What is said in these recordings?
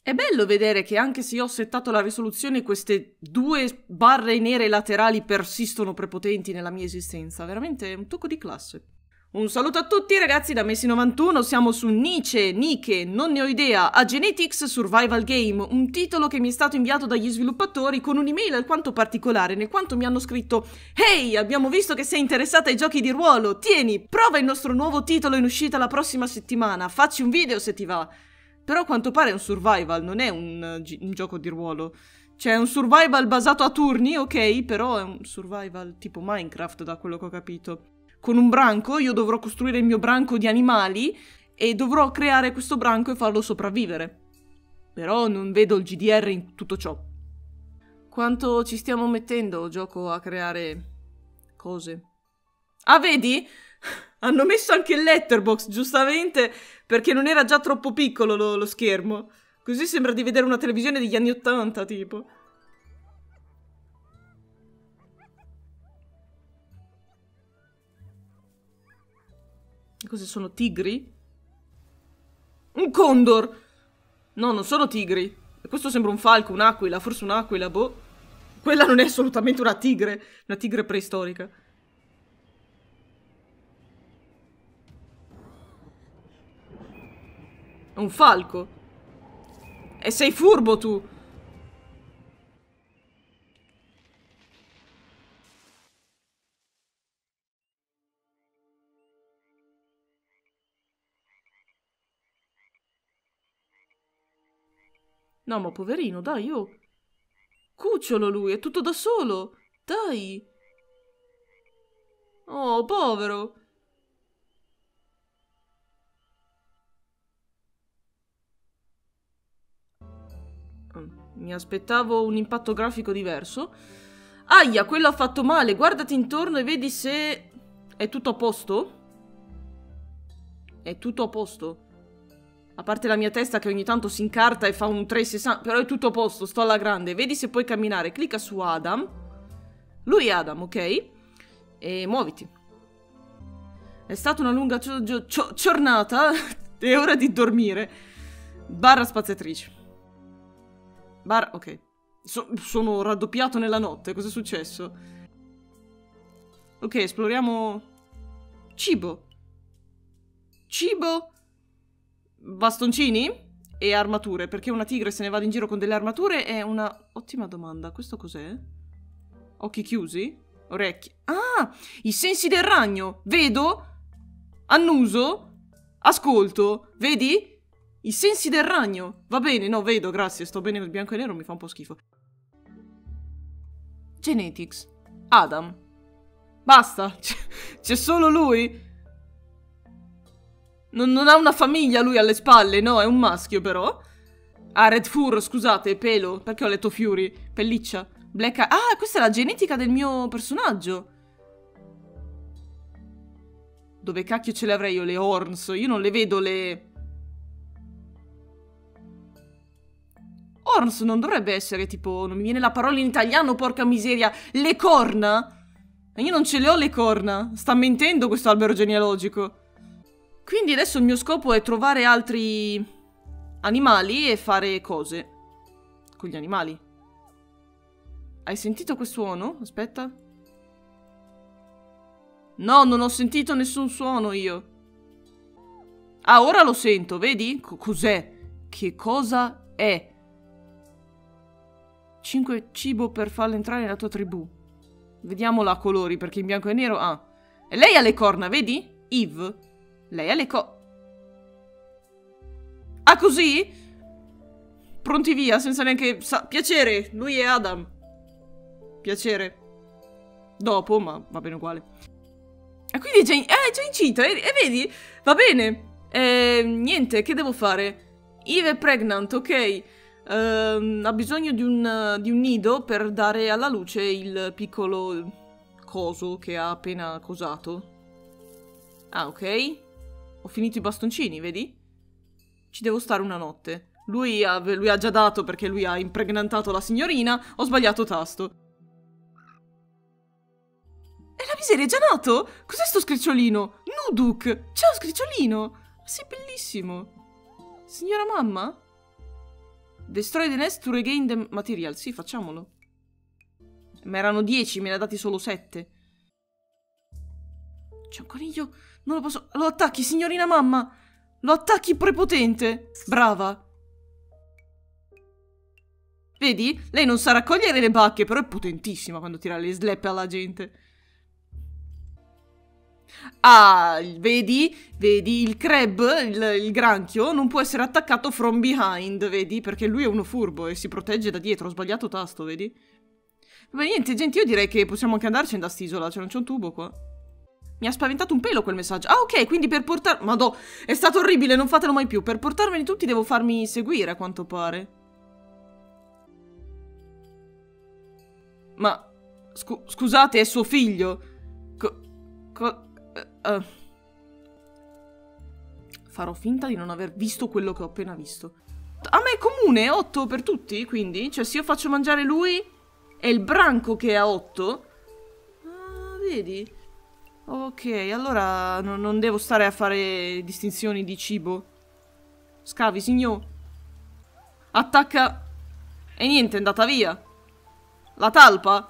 È bello vedere che anche se io ho settato la risoluzione, queste 2 barre nere laterali persistono prepotenti nella mia esistenza. Veramente un tocco di classe. Un saluto a tutti ragazzi da Messi91, siamo su Nike, non ne ho idea, a Genetics Survival Game, un titolo che mi è stato inviato dagli sviluppatori con un'email alquanto particolare, nel quanto mi hanno scritto: «Ehi, abbiamo visto che sei interessata ai giochi di ruolo, tieni, prova il nostro nuovo titolo in uscita la prossima settimana, facci un video se ti va». Però a quanto pare è un survival, non è un gioco di ruolo. Cioè è un survival basato a turni, ok, però è un survival tipo Minecraft da quello che ho capito. Con un branco, io dovrò costruire il mio branco di animali e dovrò creare questo branco e farlo sopravvivere. Però non vedo il GDR in tutto ciò. Quanto ci stiamo mettendo, gioco, a creare cose? Ah, vedi? Hanno messo anche il letterbox, giustamente, perché non era già troppo piccolo lo schermo. Così sembra di vedere una televisione degli anni '80, tipo. Cosa sono, tigri? Un condor! No, non sono tigri. Questo sembra un falco, un'aquila, forse un'aquila, boh. Quella non è assolutamente una tigre preistorica. Un falco. E sei furbo tu. No, ma poverino, dai, io... Cucciolo lui, è tutto da solo. Dai. Oh, povero. Mi aspettavo un impatto grafico diverso. Aia, quello ha fatto male. Guardati intorno e vedi se... È tutto a posto? È tutto a posto? A parte la mia testa che ogni tanto si incarta e fa un 360... Però è tutto a posto, sto alla grande. Vedi se puoi camminare. Clicca su Adam. Lui è Adam, ok? E muoviti. È stata una lunga giornata. È ora di dormire. Barra spaziatrice. Ok. Sono raddoppiato nella notte. Cos'è successo? Ok, esploriamo... Cibo. Cibo. Bastoncini? E armature. Perché una tigre se ne vada in giro con delle armature è una... Ottima domanda. Questo cos'è? Occhi chiusi? Orecchie. Ah! I sensi del ragno. Vedo? Annuso? Ascolto? Vedi? I sensi del ragno. Va bene, no, vedo, grazie. Sto bene, il bianco e nero mi fa un po' schifo. Genetics. Adam. Basta. C'è solo lui. Non ha una famiglia lui alle spalle, no, è un maschio però. Ah, Red Fur, scusate, pelo. Perché ho letto Fury? Pelliccia. Black Eye. Ah, questa è la genetica del mio personaggio. Dove cacchio ce le avrei io le horns? Io non le vedo le... Horns non dovrebbe essere tipo... Non mi viene la parola in italiano, porca miseria. Le corna? Io non ce le ho le corna. Sta mentendo questo albero genealogico. Quindi adesso il mio scopo è trovare altri animali e fare cose con gli animali. Hai sentito quel suono? Aspetta. No, non ho sentito nessun suono io. Ah, ora lo sento, vedi? Cos'è? Che cosa è? 5 cibo per farla entrare nella tua tribù. Vediamola a colori, perché in bianco e nero... Ah. E lei ha le corna, vedi? Eve. Lei ha le Ah, così? Pronti via, senza neanche... Piacere, lui è Adam. Piacere. Dopo, ma va bene uguale. E quindi è già incinta, e vedi? Va bene. Niente, che devo fare? Eve è pregnant, ok. Ha bisogno di un nido per dare alla luce il piccolo coso che ha appena cosato. Ah, ok. Ho finito i bastoncini, vedi? Ci devo stare una notte. Lui ha già dato perché lui ha impregnantato la signorina. Ho sbagliato tasto. E la miseria è già nato? Cos'è sto scricciolino? Nuduk! Ciao scricciolino! Sei bellissimo! Signora mamma? Destroy the nest to regain the material. Sì, facciamolo. Ma erano 10, me ne ha dati solo 7. C'è un coniglio. Non lo posso... Lo attacchi, signorina mamma. Lo attacchi prepotente. Brava. Vedi? Lei non sa raccogliere le bacche, però è potentissima quando tira le sleppe alla gente. Ah, vedi? Vedi? Il crab, il granchio, non può essere attaccato from behind, vedi? Perché lui è uno furbo e si protegge da dietro. Ho sbagliato tasto, vedi? Ma niente, gente, io direi che possiamo anche andarcene da st'isola. Cioè, non c'è un tubo qua. Mi ha spaventato un pelo quel messaggio. Ah, ok, quindi per portar... Madò, è stato orribile, non fatelo mai più. Per portarmeli tutti devo farmi seguire, a quanto pare. Ma... scusate, è suo figlio. Farò finta di non aver visto quello che ho appena visto. A me è comune, 8 per tutti, quindi? Cioè, se io faccio mangiare lui e il branco che ha 8... Ah, vedi? Ok, allora non devo stare a fare distinzioni di cibo. Scavi, signor. Attacca. E niente, è andata via. La talpa?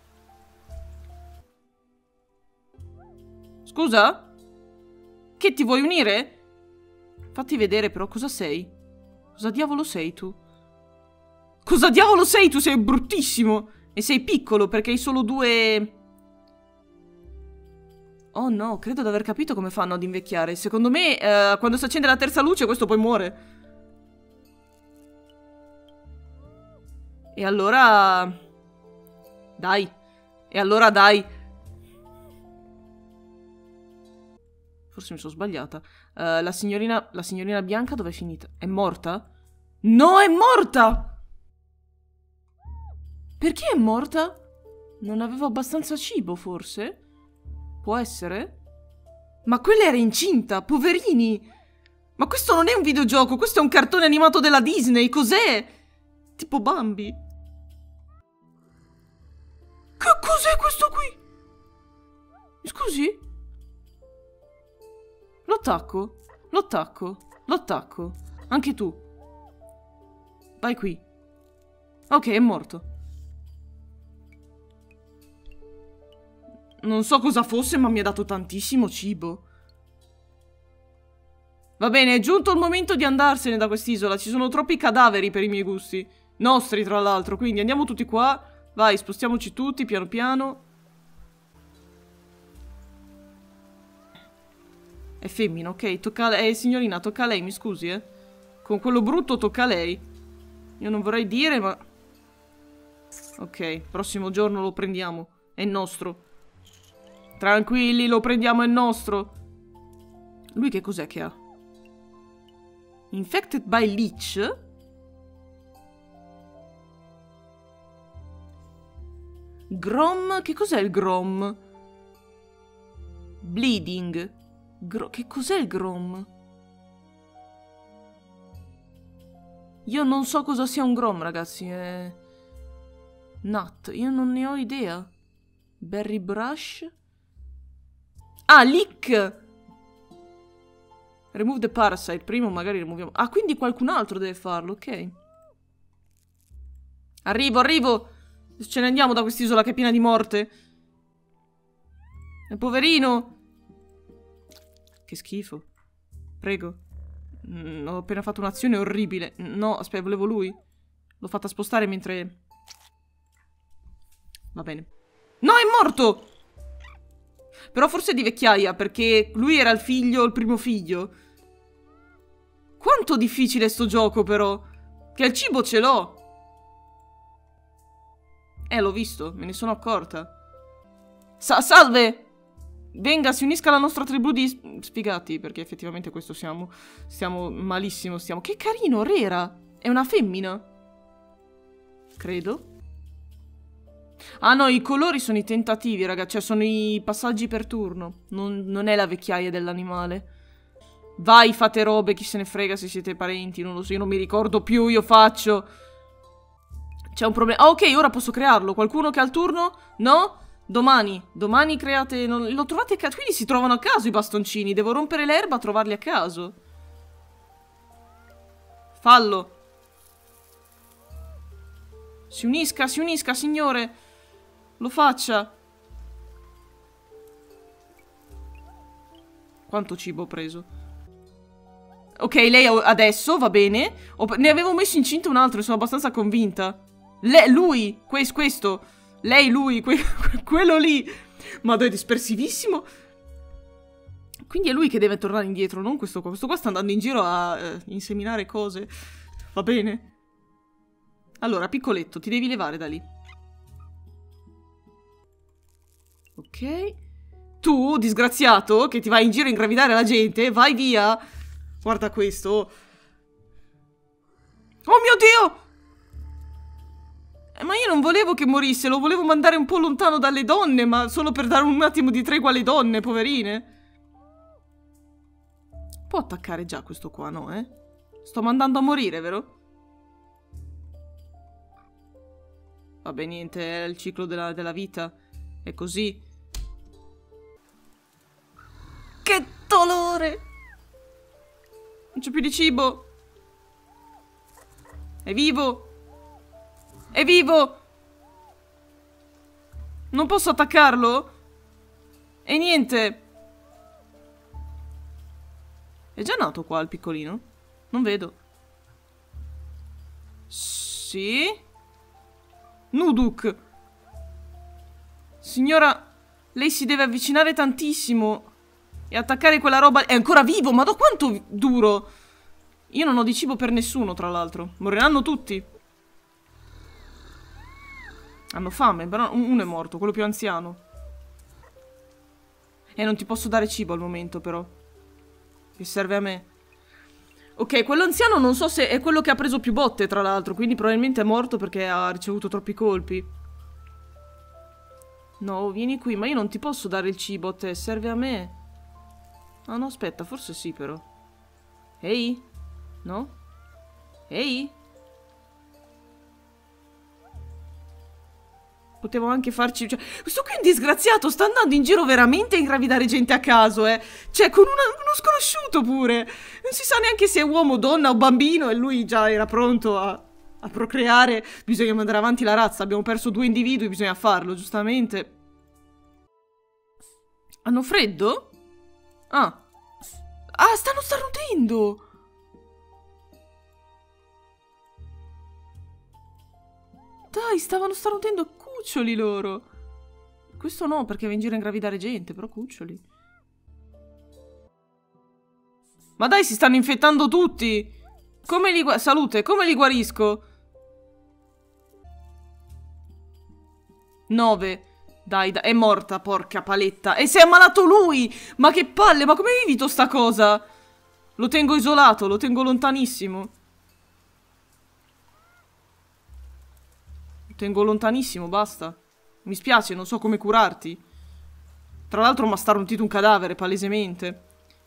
Scusa? Che ti vuoi unire? Fatti vedere però cosa sei. Cosa diavolo sei tu? Cosa diavolo sei tu? Sei bruttissimo. E sei piccolo perché hai solo 2... Oh no, credo di aver capito come fanno ad invecchiare. Secondo me, quando si accende la terza luce, questo poi muore. E allora... Dai. E allora dai. Forse mi sono sbagliata. La signorina bianca dov'è finita? È morta? No, è morta! Perché è morta? Non avevo abbastanza cibo, forse? Può essere? Ma quella era incinta, poverini! Ma questo non è un videogioco, questo è un cartone animato della Disney, cos'è? Tipo Bambi. Che cos'è questo qui? Scusi? Lo attacco? Lo attacco? Lo attacco? Anche tu. Vai qui. Ok, è morto. Non so cosa fosse, ma mi ha dato tantissimo cibo. Va bene, è giunto il momento di andarsene da quest'isola. Ci sono troppi cadaveri per i miei gusti. Nostri, tra l'altro. Quindi andiamo tutti qua. Vai, spostiamoci tutti, piano piano. È femmina, ok. Tocca a lei. Signorina, tocca a lei, mi scusi, eh. Con quello brutto tocca a lei. Io non vorrei dire, ma... Ok, prossimo giorno lo prendiamo. È nostro. Tranquilli, lo prendiamo, è nostro. Lui che cos'è che ha? Infected by leech? Grom? Che cos'è il Grom? Bleeding. Che cos'è il Grom? Io non so cosa sia un Grom, ragazzi. È... Nut. Io non ne ho idea. Berry brush? Ah, lick! Remove the parasite. Prima magari rimuoviamo... Ah, quindi qualcun altro deve farlo, ok. Arrivo, arrivo! Ce ne andiamo da quest'isola che è piena di morte. Poverino! Che schifo. Prego. Ho appena fatto un'azione orribile. No, aspetta, volevo lui. L'ho fatta spostare mentre... Va bene. No, è morto! Però forse è di vecchiaia, perché lui era il figlio, il primo figlio. Quanto difficile sto gioco, però. Che il cibo ce l'ho. L'ho visto, me ne sono accorta. Salve! Venga, si unisca alla nostra tribù di sfigati, perché effettivamente questo siamo. Stiamo malissimo, stiamo. Che carino, Rera! È una femmina. Credo. Ah no, i colori sono i tentativi, ragazzi. Cioè, sono i passaggi per turno. Non è la vecchiaia dell'animale. Vai, fate robe, chi se ne frega se siete parenti. Non lo so, io non mi ricordo più, io faccio. C'è un problema. Ah, ok, ora posso crearlo. Qualcuno che ha il turno? No? Domani. Domani create... Lo trovate a caso? Quindi si trovano a caso i bastoncini. Devo rompere l'erba, trovarli a caso. Fallo. Si unisca, signore. Lo faccia. Quanto cibo ho preso? Ok, lei adesso, va bene. Ne avevo messo incinta un altro, sono abbastanza convinta. Lui, questo. Lei, lui, quello lì. Madò, è dispersivissimo. Quindi è lui che deve tornare indietro, non questo qua. Questo qua sta andando in giro a inseminare cose. Va bene. Allora, piccoletto, ti devi levare da lì. Ok. Tu, disgraziato, che ti vai in giro a ingravidare la gente, vai via. Guarda questo. Oh mio Dio! Ma io non volevo che morisse, lo volevo mandare un po' lontano dalle donne, ma solo per dare un attimo di tregua alle donne, poverine. Può attaccare già questo qua, no, eh? Sto mandando a morire, vero? Vabbè, niente, è il ciclo della vita. È così. Che dolore! Non c'è più di cibo. È vivo. È vivo! Non posso attaccarlo? E niente. È già nato qua il piccolino? Non vedo. Sì? Nuduk. Signora, lei si deve avvicinare tantissimo e attaccare quella roba. È ancora vivo, ma da quanto duro? Io non ho di cibo per nessuno, tra l'altro. Moriranno tutti. Hanno fame, però uno è morto, quello più anziano. E non ti posso dare cibo al momento, però. Che serve a me. Ok, quello anziano non so se è quello che ha preso più botte, tra l'altro. Quindi probabilmente è morto perché ha ricevuto troppi colpi. No, vieni qui, ma io non ti posso dare il cibo a te, serve a me. Ah no, aspetta, forse sì però. Ehi? No? Ehi? Potevo anche farci... Cioè, questo qui è un disgraziato, sta andando in giro veramente a ingravidare gente a caso, Cioè, con uno sconosciuto pure. Non si sa neanche se è uomo, donna o bambino e lui già era pronto a procreare. Bisogna mandare avanti la razza, abbiamo perso 2 individui, bisogna farlo, giustamente. Hanno freddo? Ah. Ah, stanno starnutendo! Dai, stavano starnutendo cuccioli loro. Questo no, perché va in giro a ingravidare gente, però cuccioli. Ma dai, si stanno infettando tutti! Come li salute, come li guarisco? 9. Dai, è morta, porca paletta. E si è ammalato lui! Ma che palle, ma come hai evito sta cosa? Lo tengo isolato, lo tengo lontanissimo. Lo tengo lontanissimo, basta. Mi spiace, non so come curarti. Tra l'altro mi ha starnutito un cadavere, palesemente.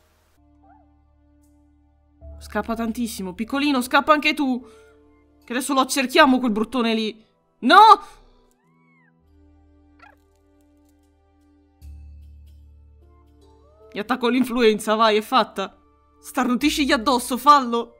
Scappa tantissimo. Piccolino, scappa anche tu. Che adesso lo accerchiamo quel bruttone lì. No! Gli attacco l'influenza, vai, è fatta. Starnutiscigli addosso, fallo.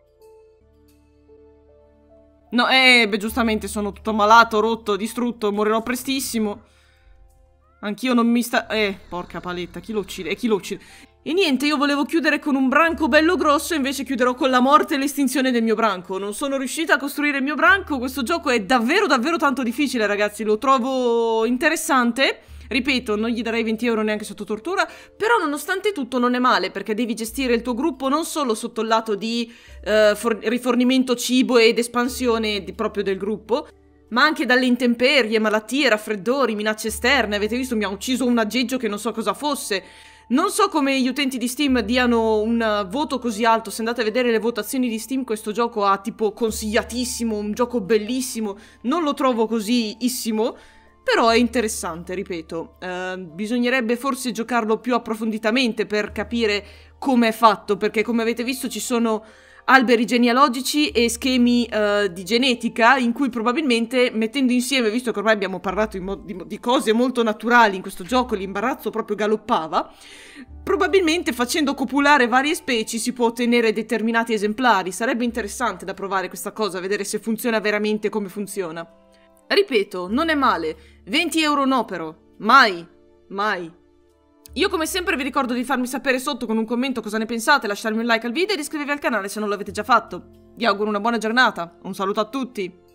No, beh, giustamente sono tutto malato, rotto, distrutto, morirò prestissimo. Anch'io non mi sta... porca paletta, chi lo uccide? Chi lo uccide? E niente, io volevo chiudere con un branco bello grosso, invece chiuderò con la morte e l'estinzione del mio branco. Non sono riuscita a costruire il mio branco, questo gioco è davvero davvero tanto difficile, ragazzi, lo trovo interessante. Ripeto, non gli darei 20 euro neanche sotto tortura, però nonostante tutto non è male, perché devi gestire il tuo gruppo non solo sotto il lato di rifornimento cibo ed espansione proprio del gruppo, ma anche dalle intemperie, malattie, raffreddori, minacce esterne. Avete visto, mi ha ucciso un aggeggio che non so cosa fosse. Non so come gli utenti di Steam diano un voto così alto. Se andate a vedere le votazioni di Steam, questo gioco ha tipo consigliatissimo, un gioco bellissimo. Non lo trovo così-issimo, però è interessante, ripeto. Bisognerebbe forse giocarlo più approfonditamente per capire come è fatto, perché come avete visto ci sono alberi genealogici e schemi di genetica in cui probabilmente mettendo insieme, visto che ormai abbiamo parlato di cose molto naturali in questo gioco, l'imbarazzo proprio galoppava, probabilmente facendo copulare varie specie si può ottenere determinati esemplari. Sarebbe interessante da provare questa cosa, vedere se funziona veramente come funziona. Ripeto, non è male. 20 euro no però. Mai. Mai. Io come sempre vi ricordo di farmi sapere sotto con un commento cosa ne pensate, lasciarmi un like al video e di iscrivervi al canale se non l'avete già fatto. Vi auguro una buona giornata. Un saluto a tutti.